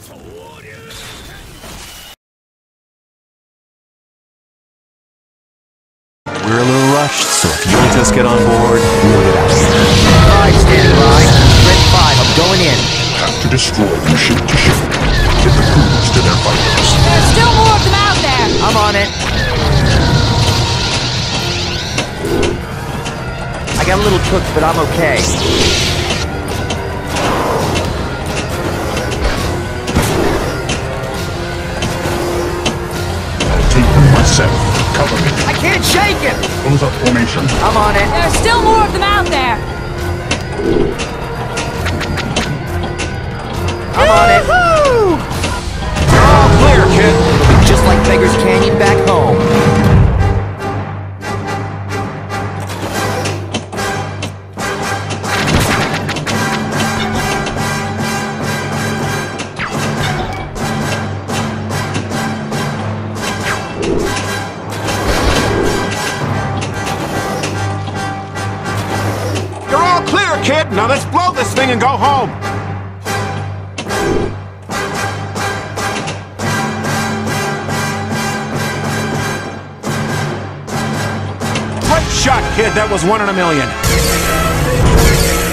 We're a little rushed, so if you'll just get on board, we'll get out of here. Alright, stand by. Grid 5, I'm going in. Have to destroy them ship to ship. Get the crews to their fighters. There's still more of them out there! I'm on it. I got a little cooked, but I'm okay. I'll take them myself. Cover me. I can't shake him! Close up formation. I'm on it. There's still more of them out there! I'm on it. Woo-hoo! You're all clear, kid. It'll be just like Beggar's Canyon back home. You're all clear, kid! Now let's blow this thing and go home! Great shot, kid! That was 1 in a million!